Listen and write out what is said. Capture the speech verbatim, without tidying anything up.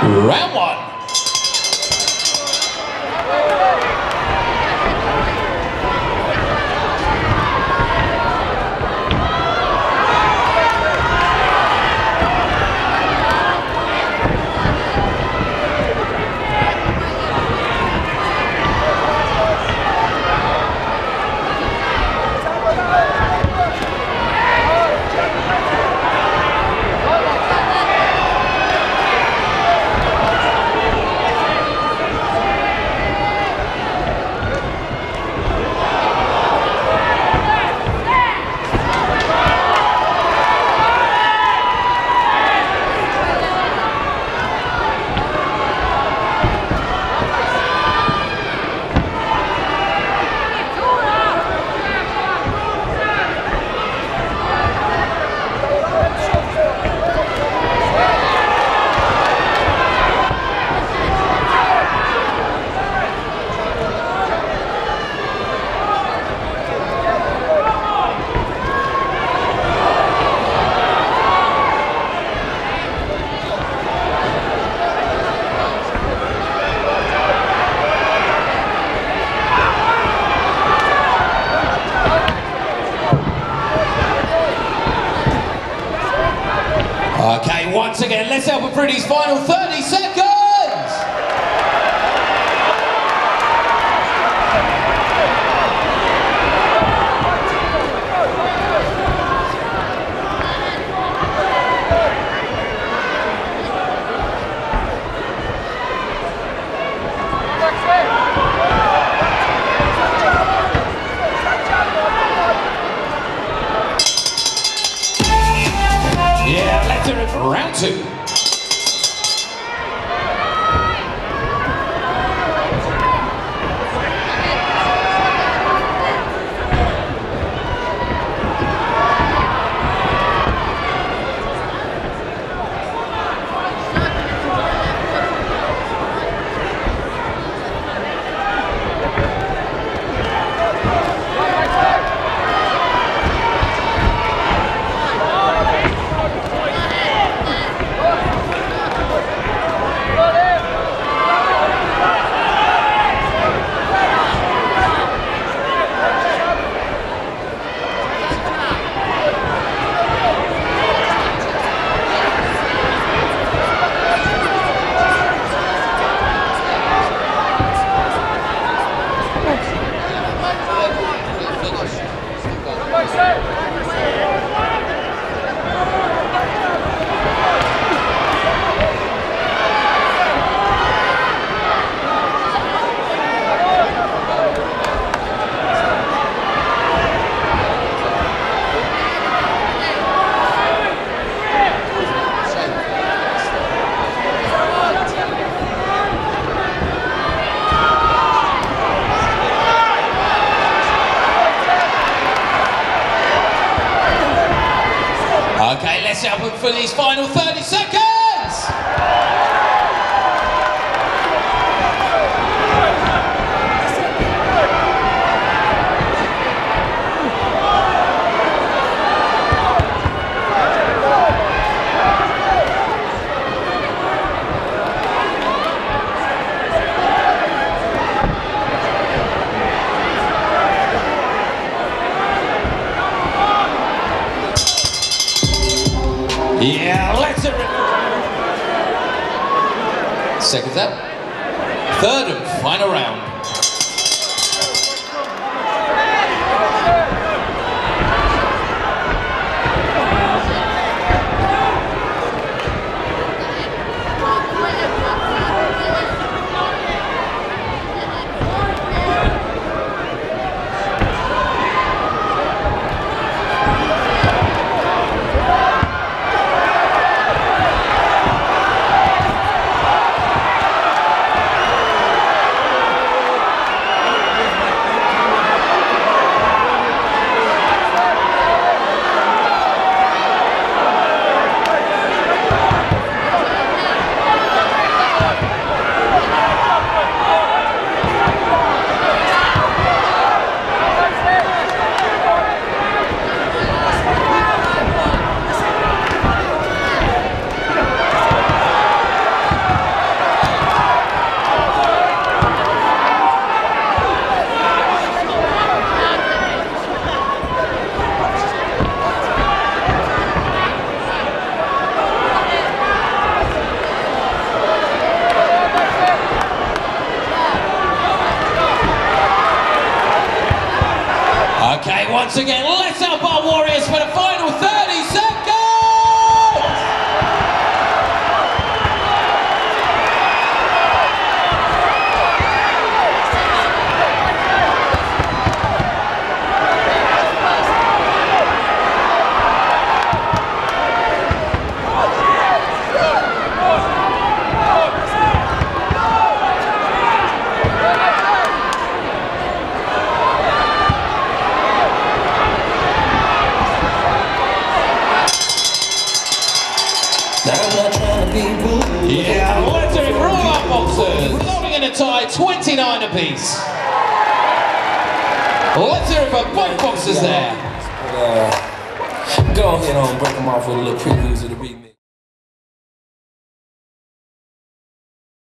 Round one. Okay, once again, let's help him through these final thirty seconds! Yeah, let's do it for round two. Okay, let's help him for these final thirty seconds! Yeah, let's it. Second up, third and final round. once again. Let's help our Warriors for the final thirty seconds! Yeah, let's do it for all our boxers. Resulting in a tie, twenty-nine apiece. Let's hear it for both boxers there. Uh, go ahead on, break them off with a little previews of the remix.